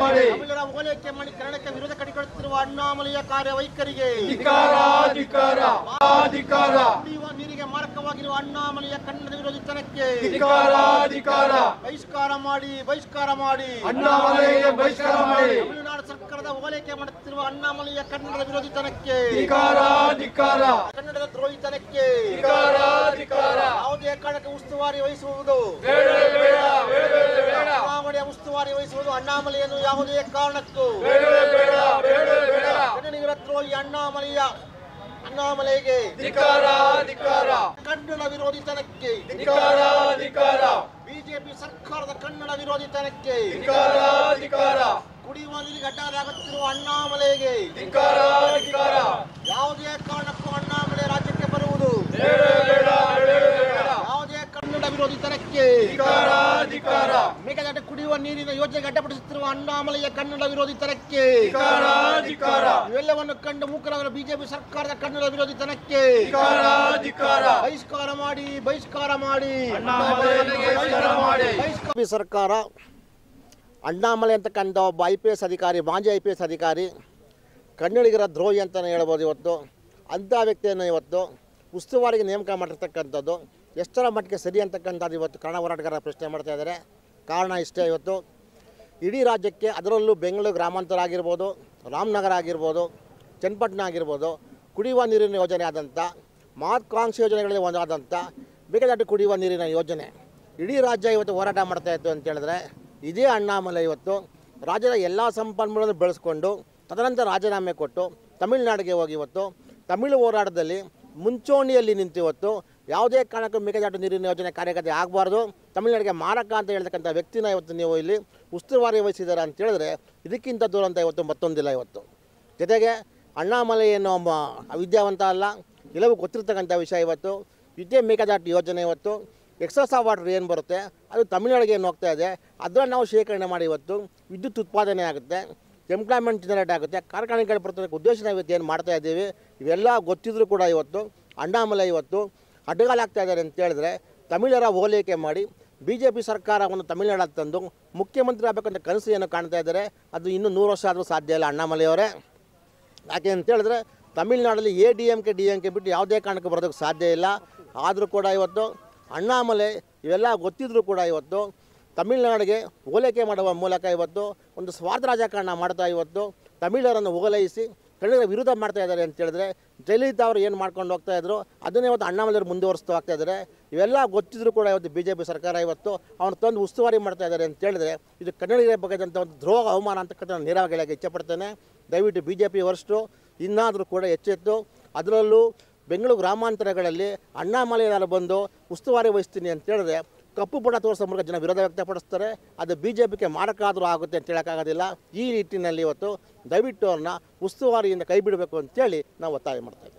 ತಮಿಳರ ಓಲೈಕೆ ಮಾಡಿ ಕನ್ನಡಕ್ಕೆ ವಿರೋಧ ಕಡಿಕೊಳ್ಳುತ್ತಿರುವ ಅಣ್ಣಾಮಲೈಯ ಕಾರ್ಯವೈಖರಿಗೆ ಕುಡಿಯುವ ನೀರಿಗೆ ಮಾರಕವಾಗಿರುವ ಅಣ್ಣಾಮಲೈಯ ಕನ್ನಡ ವಿರೋಧಿತನಕ್ಕೆ ಬಹಿಷ್ಕಾರ ಮಾಡಿ ತಮಿಳುನಾಡು ಸರ್ಕಾರದ ಓಲೈಕೆ ಮಾಡುತ್ತಿರುವ ಅಣ್ಣಾಮಲೈಯ ಕನ್ನಡದ ವಿರೋಧಿತನಕ್ಕೆ ಕನ್ನಡದ ದ್ರೋಹಿತನಕ್ಕೆ ಯಾವುದೇ ಕಾರಣಕ್ಕೆ ಉಸ್ತುವಾರಿ ವಹಿಸುವುದು ಉಸ್ತುವಾರಿ ವಹಿಸುವುದು ಅಣ್ಣಾಮಲೈಯನ್ನು ಯಾವುದೇ ಕಾರಣಕ್ಕೂ ಕನ್ನಡಿಗರ ದ್ರೋಹಿ ಅಣ್ಣಾಮಲೈಗೆ ಕನ್ನಡ ವಿರೋಧಿತನಕ್ಕೆ ಬಿಜೆಪಿ ಸರ್ಕಾರದ ಕನ್ನಡ ವಿರೋಧಿತನಕ್ಕೆ ಕುಡಿಯುವ ನೀರಿಗೆ ಅಡ್ಡಾಗುತ್ತಿರುವ ಅಣ್ಣಾಮಲೈಗೆ ಯಾವುದೇ ಕಾರಣಕ್ಕೂ ಅಣ್ಣಾಮಲೈ ರಾಜ್ಯಕ್ಕೆ ಬರುವುದು ಯಾವುದೇ ಕನ್ನಡ ವಿರೋಧಿತನಕ್ಕೆ ಮೇಕೆದಾಟು ಕುಡಿಯುವ ನೀರಿನ ಯೋಜನೆಗೆ ಅಡ್ಡಪಡಿಸುತ್ತಿರುವ ಅಣ್ಣಾಮಲೈಯ ಕನ್ನಡ ವಿರೋಧಿತನಕ್ಕೆ ಇವೆಲ್ಲವನ್ನು ಕಂಡು ಮೂಕರಾದ ಬಿಜೆಪಿ ಸರ್ಕಾರದ ಕನ್ನಡ ವಿರೋಧಿತನಕ್ಕೆ ಬಹಿಷ್ಕಾರ ಮಾಡಿ ಸರ್ಕಾರ ಅಣ್ಣಾಮಲೈ ಅಂತಕ್ಕಂಥ ಒಬ್ಬ IPS ಅಧಿಕಾರಿ, ಮಾಜಿ IPS ಅಧಿಕಾರಿ, ಕನ್ನಡಿಗರ ದ್ರೋಹಿ ಅಂತಲೇ ಹೇಳ್ಬೋದು. ಇವತ್ತು ಅಂಥ ವ್ಯಕ್ತಿಯನ್ನು ಇವತ್ತು ಉಸ್ತುವಾರಿಗೆ ನೇಮಕ ಮಾಡಿರ್ತಕ್ಕಂಥದ್ದು ಎಷ್ಟರ ಮಟ್ಟಿಗೆ ಸರಿ ಅಂತಕ್ಕಂಥದ್ದು ಇವತ್ತು ಕನ್ನಡ ಹೋರಾಟಗಾರರ ಪ್ರಶ್ನೆ ಮಾಡ್ತಾ ಇದ್ದಾರೆ. ಕಾರಣ ಇಷ್ಟೇ, ಇವತ್ತು ಇಡೀ ರಾಜ್ಯಕ್ಕೆ, ಅದರಲ್ಲೂ ಬೆಂಗಳೂರು ಗ್ರಾಮಾಂತರ ಆಗಿರ್ಬೋದು, ರಾಮನಗರ ಆಗಿರ್ಬೋದು, ಚನ್ನಪಟ್ಟಣ ಆಗಿರ್ಬೋದು, ಕುಡಿಯುವ ನೀರಿನ ಯೋಜನೆ ಆದಂಥ ಮಹತ್ವಾಕಾಂಕ್ಷಿ ಯೋಜನೆಗಳಲ್ಲಿ ಒಂದಾದಂಥ ಮೇಕೆದಾಟು ಕುಡಿಯುವ ನೀರಿನ ಯೋಜನೆ ಇಡೀ ರಾಜ್ಯ ಇವತ್ತು ಹೋರಾಟ ಮಾಡ್ತಾಯಿತ್ತು ಅಂತ ಹೇಳಿದ್ರೆ, ಇದೇ ಅಣ್ಣಾಮಲೈ ಇವತ್ತು ರಾಜ್ಯದ ಎಲ್ಲ ಸಂಪನ್ಮೂಲವನ್ನು ಬೆಳೆಸ್ಕೊಂಡು ತದನಂತರ ರಾಜೀನಾಮೆ ಕೊಟ್ಟು ತಮಿಳುನಾಡಿಗೆ ಹೋಗಿ ಇವತ್ತು ತಮಿಳು ಹೋರಾಟದಲ್ಲಿ ಮುಂಚೂಣಿಯಲ್ಲಿ ನಿಂತು ಇವತ್ತು ಯಾವುದೇ ಕಾರಣಕ್ಕೂ ಮೇಕೆದಾಟು ನೀರಿನ ಯೋಜನೆ ಕಾರ್ಯಗತ ಆಗಬಾರ್ದು, ತಮಿಳುನಾಡಿಗೆ ಮಾರಕ ಅಂತ ಹೇಳ್ತಕ್ಕಂಥ ವ್ಯಕ್ತಿನ ಇವತ್ತು ನೀವು ಇಲ್ಲಿ ಉಸ್ತುವಾರಿ ವಹಿಸಿದ್ದಾರೆ ಅಂತ ಹೇಳಿದ್ರೆ ಇದಕ್ಕಿಂತ ದೂರ ಅಂತ ಇವತ್ತು ಮತ್ತೊಂದಿಲ್ಲ. ಇವತ್ತು ಜೊತೆಗೆ ಅಣ್ಣಾಮಲೈ ಏನೋ ಅವಿದ್ಯಾವಂತ ಅಲ್ಲ, ಎಲ್ಲವೂ ಗೊತ್ತಿರ್ತಕ್ಕಂಥ ವಿಷಯ. ಇವತ್ತು ಇದೇ ಮೇಕೆದಾಟು ಯೋಜನೆ ಇವತ್ತು ಎಕ್ಸಸ್ ಆಫ್ ವಾಟರ್ ಏನು ಬರುತ್ತೆ ಅದು ತಮಿಳುನಾಡಿಗೆ ಏನು ಹೋಗ್ತಾ ಇದೆ, ಅದನ್ನು ನಾವು ಶೇಖರಣೆ ಮಾಡಿ ಇವತ್ತು ವಿದ್ಯುತ್ ಉತ್ಪಾದನೆ ಆಗುತ್ತೆ, ಎಂಪ್ಲಾಯ್ಮೆಂಟ್ ಜನರೇಟ್ ಆಗುತ್ತೆ, ಕಾರ್ಖಾನೆಗಳು ಬರ್ತಕ್ಕಂಥ ಉದ್ದೇಶನ ಇವತ್ತು ಏನು ಮಾಡ್ತಾ ಇದ್ದೀವಿ. ಇವೆಲ್ಲ ಗೊತ್ತಿದ್ರೂ ಕೂಡ ಇವತ್ತು ಅಣ್ಣಾಮಲೈ ಇವತ್ತು ಅಡ್ಡಗಾಲಾಗ್ತಾ ಇದ್ದಾರೆ ಅಂತ ಹೇಳಿದ್ರೆ, ತಮಿಳರ ಓಲೈಕೆ ಮಾಡಿ BJP ಸರ್ಕಾರವನ್ನು ತಮಿಳುನಾಡು ತಂದು ಮುಖ್ಯಮಂತ್ರಿ ಆಗಬೇಕಂತ ಕನಸು ಏನು ಕಾಣ್ತಾ ಇದ್ದಾರೆ. ಅದು ಇನ್ನೂ 100 ವರ್ಷ ಆದರೂ ಸಾಧ್ಯ ಇಲ್ಲ ಅಣ್ಣಾಮಲೈ ಅವರೇ. ಯಾಕೆ ಅಂತ ಹೇಳಿದ್ರೆ ತಮಿಳುನಾಡಲ್ಲಿ DMK ಬಿಟ್ಟು ಯಾವುದೇ ಕಾರಣಕ್ಕೂ ಬರೋದಕ್ಕೆ ಸಾಧ್ಯ ಇಲ್ಲ. ಆದರೂ ಕೂಡ ಇವತ್ತು ಅಣ್ಣಾಮಲೈ ಇವೆಲ್ಲ ಗೊತ್ತಿದ್ರೂ ಕೂಡ ಇವತ್ತು ತಮಿಳುನಾಡಿಗೆ ಓಲೈಕೆ ಮಾಡುವ ಮೂಲಕ ಇವತ್ತು ಒಂದು ಸ್ವಾರ್ಥ ರಾಜಕಾರಣ ಮಾಡ್ತಾ ಇವತ್ತು ತಮಿಳರನ್ನು ಓಲೈಸಿ ಕನ್ನಡಿಗರ ವಿರೋಧ ಮಾಡ್ತಾ ಇದ್ದಾರೆ ಅಂತ ಹೇಳಿದ್ರೆ, ಜಯಲಲಿತಾ ಅವರು ಏನು ಮಾಡ್ಕೊಂಡು ಹೋಗ್ತಾ ಇದ್ರು ಅದನ್ನೇ ಇವತ್ತು ಅಣ್ಣಾಮಲೈಯವರು ಮುಂದುವರಿಸ್ತಾ ಹೋಗ್ತಾ ಇದ್ದಾರೆ. ಇವೆಲ್ಲ ಗೊತ್ತಿದ್ರೂ ಕೂಡ ಇವತ್ತು BJP ಸರ್ಕಾರ ಇವತ್ತು ಅವನು ತಂದು ಉಸ್ತುವಾರಿ ಮಾಡ್ತಾ ಇದ್ದಾರೆ ಅಂತ ಹೇಳಿದ್ರೆ ಇದು ಕನ್ನಡಿಗರ ಬಗ್ಗೆದಂಥ ಒಂದು ದ್ರೋಹ, ಅವಮಾನ ಅಂತಕ್ಕಂಥ ನೇರವಾಗಿ ಹೇಳಕ್ಕೆ ಇಚ್ಛೆಪಡ್ತೇನೆ. ದಯವಿಟ್ಟು BJP ವರಿಷ್ಠರು ಇನ್ನಾದರೂ ಕೂಡ ಎಚ್ಚೆತ್ತು, ಅದರಲ್ಲೂ ಬೆಂಗಳೂರು ಗ್ರಾಮಾಂತರಗಳಲ್ಲಿ ಅಣ್ಣಾಮಲೈ ಬಂದು ಉಸ್ತುವಾರಿ ವಹಿಸ್ತೀನಿ ಅಂತ ಹೇಳಿದ್ರೆ ಕಪ್ಪು ಪುಟ ತೋರಿಸೋ ಮೂಲಕ ಜನ ವಿರೋಧ ವ್ಯಕ್ತಪಡಿಸ್ತಾರೆ. ಅದು BJPಗೆ ಮಾರಕ ಆದರೂ ಆಗುತ್ತೆ ಅಂತ ಹೇಳೋಕ್ಕಾಗೋದಿಲ್ಲ. ಈ ನಿಟ್ಟಿನಲ್ಲಿ ಇವತ್ತು ದಯವಿಟ್ಟು ಅವ್ರನ್ನ ಉಸ್ತುವಾರಿಯಿಂದ ಕೈ ಬಿಡಬೇಕು ಅಂತೇಳಿ ನಾವು ಒತ್ತಾಯ ಮಾಡ್ತೇವೆ.